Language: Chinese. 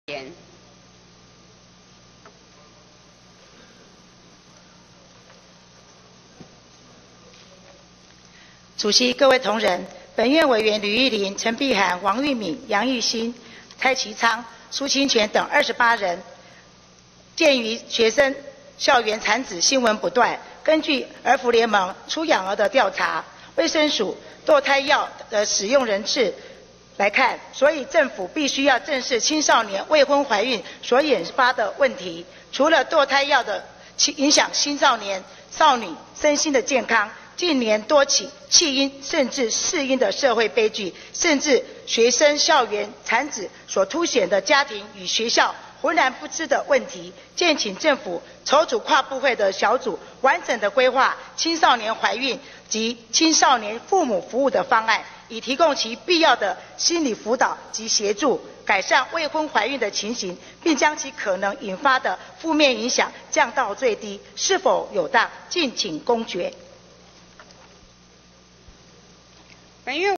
言。 主席、各位同仁，本院委员吕玉玲、陈碧涵、王玉敏、杨玉兴、蔡其昌、苏清泉等28人，鉴于学生校园产子新闻不断，根据儿福联盟出养儿的调查，卫生署堕胎药的使用人次来看，所以政府必须要正视青少年未婚怀孕所引发的问题。除了堕胎药的影响青少年少女身心的健康，近年多起弃婴甚至弑婴的社会悲剧，甚至学生校园产子所凸显的家庭与学校浑然不知的问题，建请政府筹组跨部会的小组，完整的规划青少年怀孕及青少年父母服务的方案，以提供其必要的心理辅导及协助，改善未婚怀孕的情形，并将其可能引发的负面影响降到最低。是否有当？敬请公决。 本院